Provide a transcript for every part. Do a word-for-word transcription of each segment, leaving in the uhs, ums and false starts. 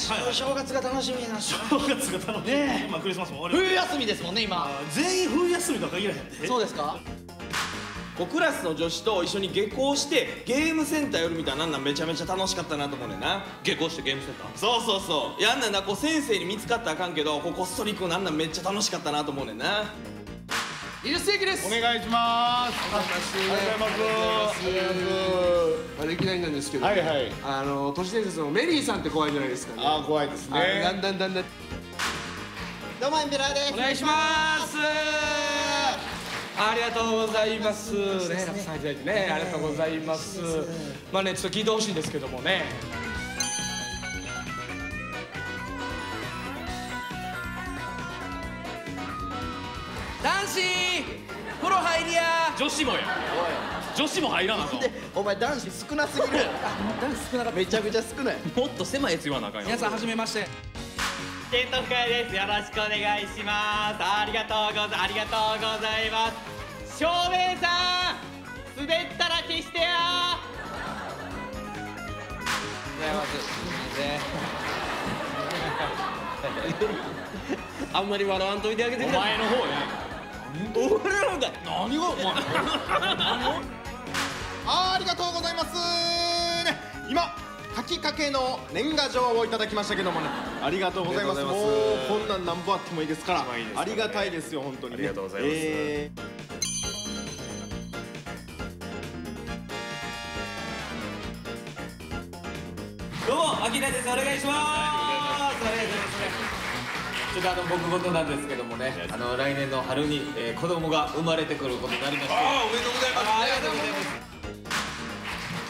正月が楽しみな。 正月が楽しみね。まあクリスマスも終わり。 冬休みですもんね今。 全員冬休みとは限らへんで。 そうですか。 クラスの女子と一緒に下校してゲームセンター寄るみたいなのめちゃめちゃ楽しかったなと思うねんな。 下校してゲームセンター。 そうそうそう。やんなんな、こう先生に見つかったらあかんけど、こうこっそり行くなんなんめっちゃ楽しかったなと思うねんな。 にじゅっ世紀です。 お願いします。 ありがとうございます。 ありがとうございます。いきなりなんですけど、はいはい、あの都市伝説のメリーさんって怖いじゃないですかね。ああ怖いですね。だんだんだんだん。 どうもエンペラーです。 お願いします。ありがとうございます。ね、たくさんいただいてね、ありがとうございます。まあね、ちょっと聞いてほしいんですけどもね。男子風呂入りや。女子もや。女子も入らなあかん。 お前男子少なすぎる。男子少なかった。めちゃくちゃ少ない。 もっと狭いやつ言わなあかんよ。皆さんはじめまして。 ケントフカイです。よろしくお願いします。ありがとうござありがとうございます。照明さん、滑ったら消してや。 ございます。すみません。あんまり笑わんといてあげてくれ。お前の方や。俺の方だ。何がお前。 ありがとうございますね。今書きかけの年賀状をいただきましたけどもね、ありがとうございます。もうこんなん何本あってもいいですから、ありがたいですよ本当にね。ありがとうございます。えーどうも、あきらです。お願いします。ありがとうございますね。ちょっとあの僕事なんですけどもね、あの来年の春に、えー、子供が生まれてくることになりまして。ああ、おめでとうございます。ありがとうございます。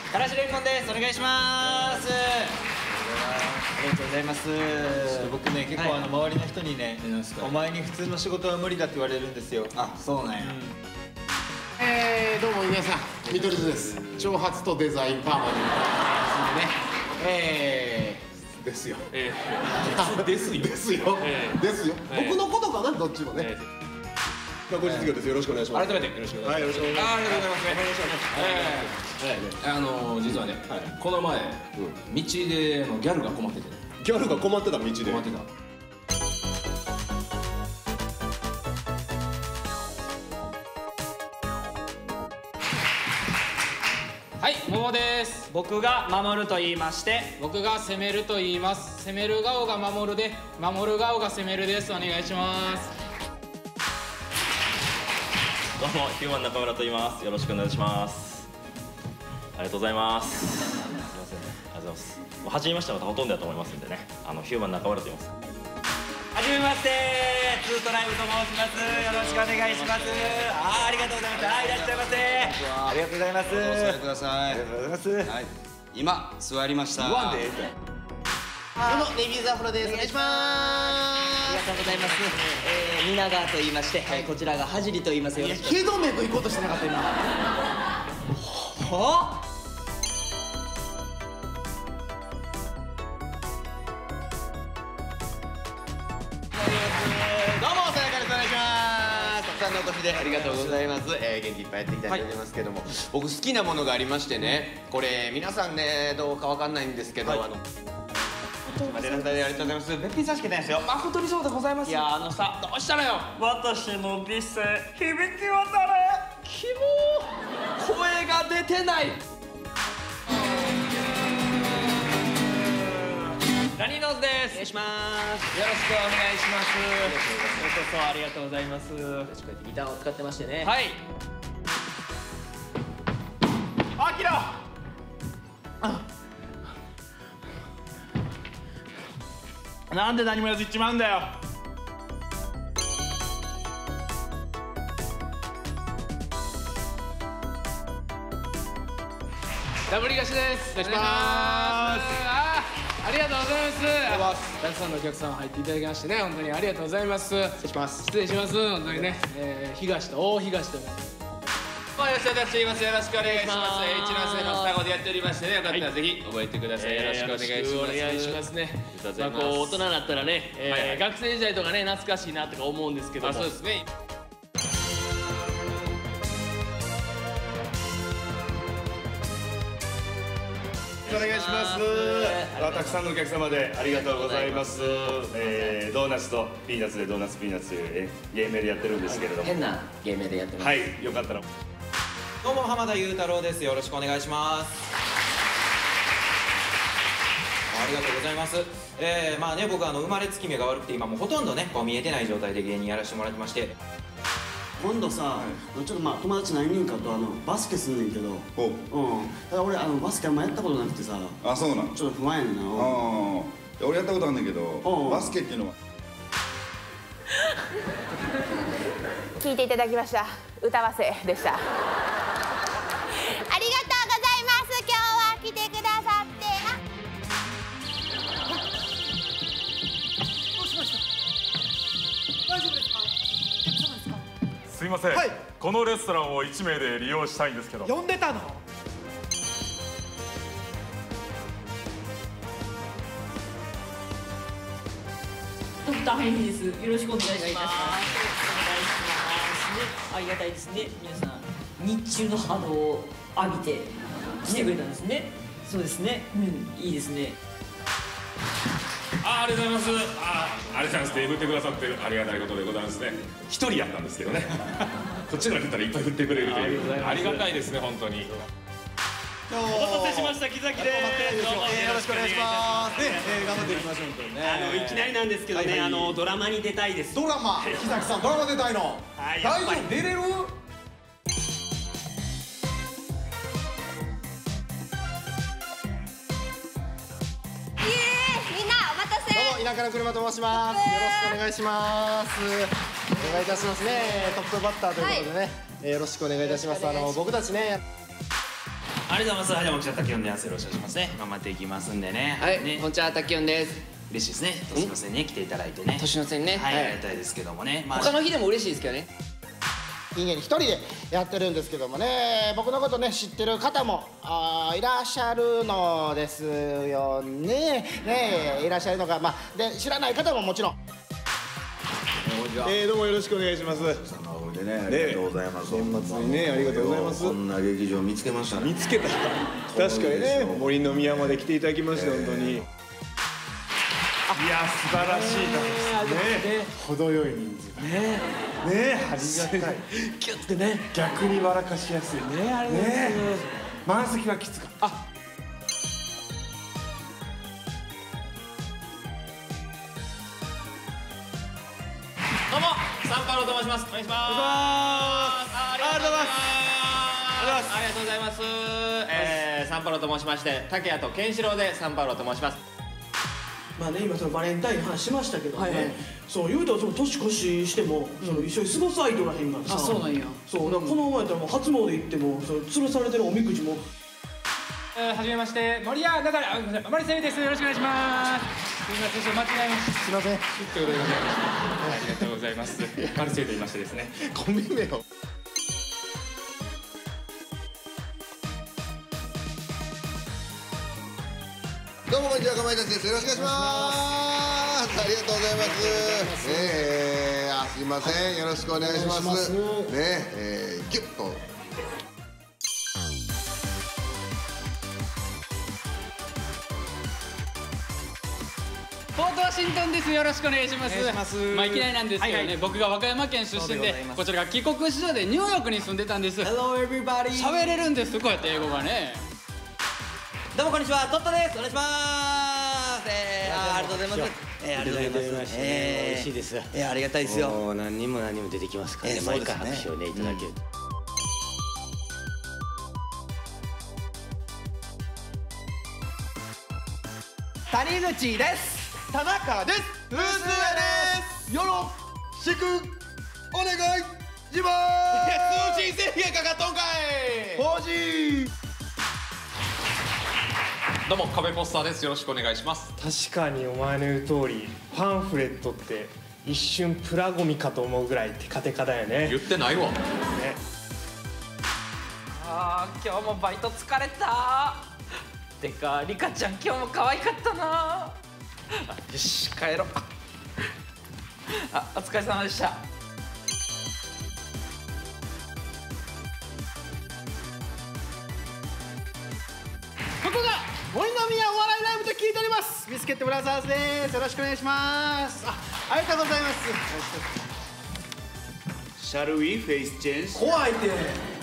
からしれんこんです。お願いします。ありがとうございます。 僕ね、結構あの周りの人にね、お前に普通の仕事は無理だって言われるんですよ。 あ、そうなんや。 えー、どうも皆さん、見取り図です。長髪とデザインパーマにね。えー、ですよ。えー、ですよ。 ですよ。ですよ。僕のことかな、どっちもね。学校実業です。よろしくお願いします。 改めてよろしくお願いします。はい、よろしくお願いします。ありがとうございますね。えー、あの実はね、この前道でギャルが困ってて。 ギャルが困ってた道で。 困ってた。 はい、桃です。僕が守ると言いまして、 僕が攻めると言います。攻める顔が守るで、守る顔が攻めるです。お願いします。 どうも、ヒューマン中村と言います。よろしくお願いします。ありがとうございます。すみません、ありがとうございます。初めましての方ほとんどだと思いますんでね、あのヒューマン中村と言います。 はじめまして、ツートライブと申します。よろしくお願いします。あ、ありがとうございます。はい、いらっしゃいませ。 ありがとうございます。お座りください。ありがとうございます。はい、今座りました。 どうも、ネビーズアフロです。お願いします。ありがとうございます。えー、皆川と言いまして、はい、こちらがはじりと言いますよ。 毛止め行こうとしてなかった今。 はあ？ どうも、さやかです。お願いします。たくさんのお越しでありがとうございます。えー、元気いっぱいやっていきたいと思いますけども、はい、僕好きなものがありましてね、これ皆さんねどうかわかんないんですけど、はい、あの。ありがとうございます。べっぴんさしけないですよ。誠にそうでございます。いや、あのさ、どうしたのよ。 私の美声響き渡れ。 キモー。声が出てない。 ラニーノーズです。お願いします。よろしくお願いします。ようこそありがとうございます。 私こうやってギターを使ってましてね。 はい。あきら。なんで何もやずっちまうんだよ。 ダブリガシです。お願いします。あありがとうございます。たくさんのお客さん入っていただきましてね、本当にありがとうございます。失礼します。失礼します。本当にね、えー、東と大東と。 吉田と言います。よろしくお願いします。一ノ瀬の双子でやっておりましてね、よかったらぜひ覚えてください。よろしくお願いします。 お願いしますね。まあこう大人になったらね、学生時代とかね懐かしいなとか思うんですけども。 そうですね。 おくお願いします。あ、たくさんのお客様でありがとうございます。えー、ドーナツとピーナッツでドーナツピーナッツというゲームでやってるんですけれども、 変なゲームでやってます。 はい、よかったら。 どうも浜田雄太郎です。よろしくお願いします。ありがとうございます。えー、まあね、僕あの生まれつき目が悪くて今もうほとんどねこう見えてない状態で芸人やらせてもらってまして。 今度さ、ちょっとまあ友達何人かとあのバスケすんねんけど、うん、だから俺あのバスケあんまやったことなくてさ。 あ、そうなん。 ちょっと不安やねんな。ああ、俺やったことあるんだけど、バスケっていうのは聞いていただきました。歌わせでした。ありがとうございます。今日は来てくださって。どうしました？大丈夫ですか？ すいません、はい、このレストランをいち名で利用したいんですけど。 呼んでたの？ ドクターヘンリーです。よろしくお願いいたします。お願いします。ありがたいですね。皆さん日中の波動を浴びて来てくれたんですね。そうですね。うん、いいですね。 あ、ありがとうございます。あ、ありがとうございますって振ってくださってるありがたいことでございますね。一人やったんですけどね。こっちから来たらいっぱい振ってくれるというありがたいですね、本当に。 お待たせしました、木崎です。よろしくお願いします。ね、頑張っていきましょう。 あのいきなりなんですけどね、あのドラマに出たいです。 ドラマ、木崎さんドラマ出たいの。大丈夫、出れる？田舎の車と申します。よろしくお願いします。お願いいたしますね。トップバッターということでね、はい、よろしくお願いいたします。あの僕たちね。 ありがとうございます。はい、もきちゃん、たきよんです。よろしくお願いしますね。頑張っていきますんでね。 はい、ね、こんにちは、たきよんです。 嬉しいですね。年の瀬に来ていただいてね。 年の瀬にね。 はい、ありがたいですけどもね。 他の日でも嬉しいですけどね。 人間に一人でやってるんですけどもね、僕のことね知ってる方もあいらっしゃるのですよね。ねいらっしゃるのが、まあで知らない方ももちろん。 えー、どうもよろしくお願いします。 でね、ありがとうございます。 年末にね、ありがとうございます。 こんな劇場見つけましたね。 見つけた。確かにね、森の宮まで来ていただきまして本当に。いや、素晴らしいですね。程よい人数。ね。ね、ありがたい。 気をつけね。 逆に笑かしやすい。 ね、ありがとうございます。 満席はきつかった。あ。 どうも、サンパロと申します。お願いします。ありがとうございます。ありがとうございます。えー、サンパロと申しまして、竹谷とケンシロウでサンパロと申します。 まあね、今そのバレンタインの話しましたけどね、そう言うたらその年越ししてもその一緒に過ごす相手おらへんからさ。あ、そうなんや。そうだからこの前やったらもう初詣行ってもその吊るされてるおみくじも。 えー、はじめまして森谷だからあまりせみです。よろしくお願いします。すみません、ちょっと間違えました。 すみません。 ということでございました。ありがとうございます。マルセイと言いましてですね。 コンビ名を。 どうもこんにちは、かまいたちです。よろしくお願いします。ありがとうございます。ねえ、あ、すいません、よろしくお願いします。ねえ、ギュッと。 ポートワシントンです。よろしくお願いします。 お願いします。 まあいきなりなんですけどね、はいはい、僕が和歌山県出身で、こちらが帰国子女でニューヨークに住んでたんです。 Hello everybody。 喋れるんです、こうやって英語がね。 どうもこんにちは、トットです。お願いします。えー、あ、ありがとうございます。えー、ありがとうございます。えー、美味しいです。えー、ありがたいですよ。 もう何人も何人も出てきますからね。毎回拍手をねいただける。 谷口です。田中です。 ふうすやです。よろしくお願いします。 通信制限かかっとんかい。 ポジどうも壁ポスターです。よろしくお願いします。 確かにお前の言う通りパンフレットって一瞬プラゴミかと思うぐらいテカテカだよね。 言ってないわ、ね、 あー、今日もバイト疲れた。てかリカちゃん今日も可愛かったな。よし帰ろう。あ、お疲れ様でした。 ここが森のスケットブラザーズです。よろしくお願いします。あ、ありがとうございます。 Shall we face change? 怖いって。